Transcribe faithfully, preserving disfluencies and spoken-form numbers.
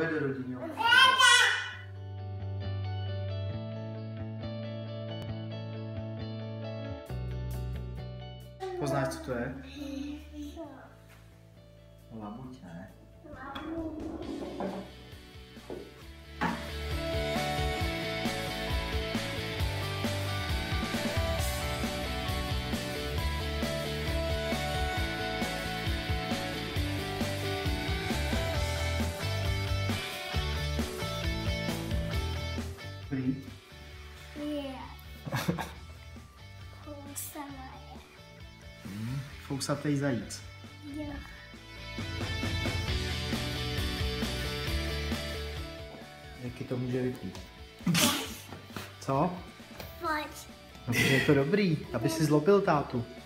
Bude do rodinného. Poznáš, co to je? Labuť, ne? Dobrý? Je. Kousala je. Hmm, fousatej zajíc. Jo. Jaký to může vypít? Co? Pojď. No, protože je to dobrý, aby si zlobil tátu.